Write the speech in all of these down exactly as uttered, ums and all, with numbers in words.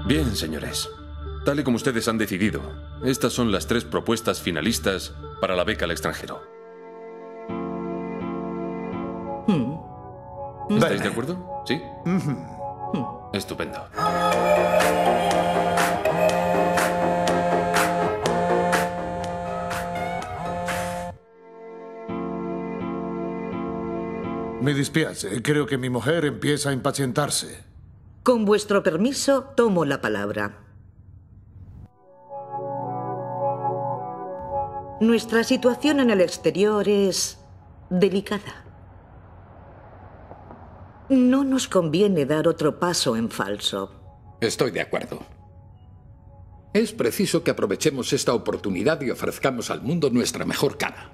Bien, señores. Tal y como ustedes han decidido, estas son las tres propuestas finalistas para la beca al extranjero. Mm. ¿Estáis Vale. de acuerdo? ¿Sí? Mm. Estupendo. Me dispiace. Creo que mi mujer empieza a impacientarse. Con vuestro permiso, tomo la palabra. Nuestra situación en el exterior es delicada. No nos conviene dar otro paso en falso. Estoy de acuerdo. Es preciso que aprovechemos esta oportunidad y ofrezcamos al mundo nuestra mejor cara.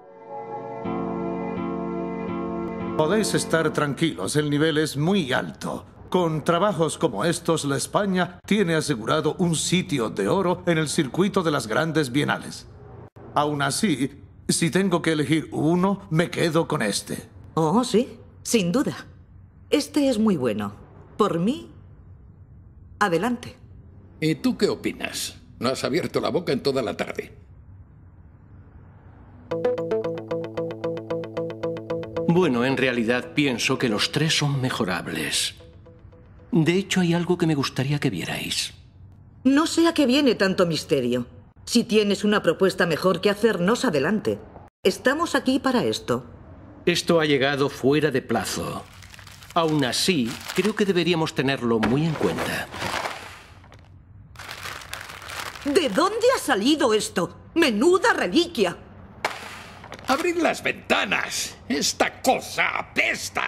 Podéis estar tranquilos, el nivel es muy alto. Con trabajos como estos, la España tiene asegurado un sitio de oro en el circuito de las grandes bienales. Aún así, si tengo que elegir uno, me quedo con este. Oh, sí, sin duda. Este es muy bueno. Por mí, adelante. ¿Y tú qué opinas? No has abierto la boca en toda la tarde. Bueno, en realidad pienso que los tres son mejorables. De hecho, hay algo que me gustaría que vierais. No sé a qué viene tanto misterio. Si tienes una propuesta mejor que hacernos, adelante. Estamos aquí para esto. Esto ha llegado fuera de plazo. Aún así, creo que deberíamos tenerlo muy en cuenta. ¿De dónde ha salido esto? ¡Menuda reliquia! ¡Abrid las ventanas! ¡Esta cosa apesta!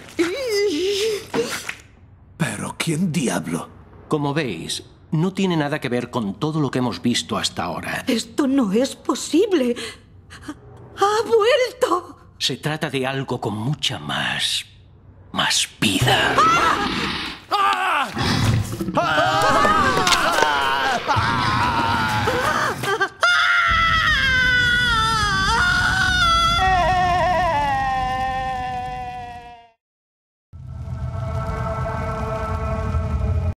¿Pero quién diablo? Como veis, no tiene nada que ver con todo lo que hemos visto hasta ahora. Esto no es posible. ¡Ha vuelto! Se trata de algo con mucha más... más vida. ¡Ah! ¡Ah! ¡Ah!